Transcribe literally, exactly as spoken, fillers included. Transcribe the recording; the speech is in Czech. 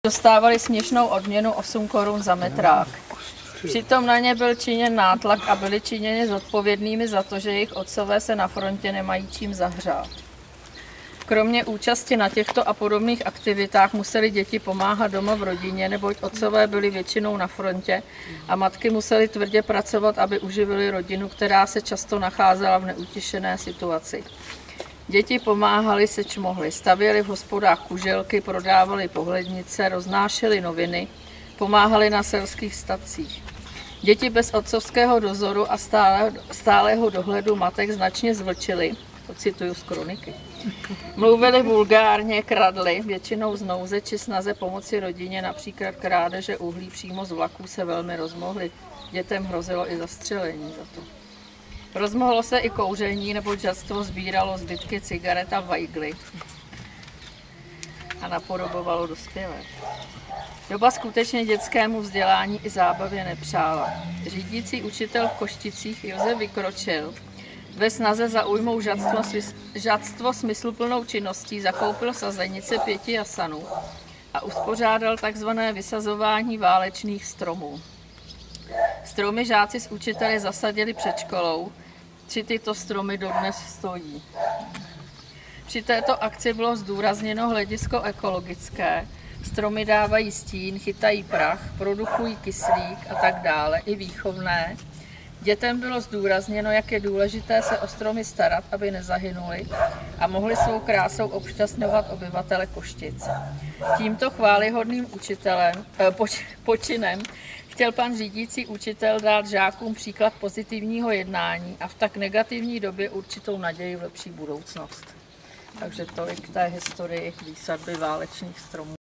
Dostávali směšnou odměnu osm korun za metrák. Přitom na ně byl činěn nátlak a byli činěni zodpovědnými za to, že jejich otcové se na frontě nemají čím zahřát. Kromě účasti na těchto a podobných aktivitách museli děti pomáhat doma v rodině, neboť otcové byli většinou na frontě a matky musely tvrdě pracovat, aby uživili rodinu, která se často nacházela v neutěšené situaci. Děti pomáhali, seč mohli, stavěli v hospodách kuželky, prodávali pohlednice, roznášeli noviny, pomáhali na selských stacích. Děti bez otcovského dozoru a stále, stálého dohledu matek značně zvlčily, to cituju z kroniky. Mluvili vulgárně, kradli, většinou z nouze či snaze pomoci rodině, například krádeže uhlí přímo z vlaků se velmi rozmohly. Dětem hrozilo i zastřelení za to. Rozmohlo se i kouření, nebo žadstvo sbíralo zbytky cigaret a vajgly a napodobovalo dospělé. Doba skutečně dětskému vzdělání i zábavě nepřála. Řídící učitel v Košticích Josef Vykročil ve snaze zaujmout žadstvo, žadstvo smysluplnou činností zakoupil sazenice pěti jasanů a uspořádal takzvané vysazování válečných stromů. Stromy žáci s učiteli zasadili před školou, tři tyto stromy dodnes stojí. Při této akci bylo zdůrazněno hledisko ekologické, stromy dávají stín, chytají prach, produkují kyslík a tak dále, i výchovné. Dětem bylo zdůrazněno, jak je důležité se o stromy starat, aby nezahynuly a mohli svou krásou obšťastňovat obyvatele Koštic. Tímto chvályhodným učitelem, eh, poč, počinem chtěl pan řídící učitel dát žákům příklad pozitivního jednání a v tak negativní době určitou naději v lepší budoucnost. Takže tolik k té historii výsadby válečných stromů.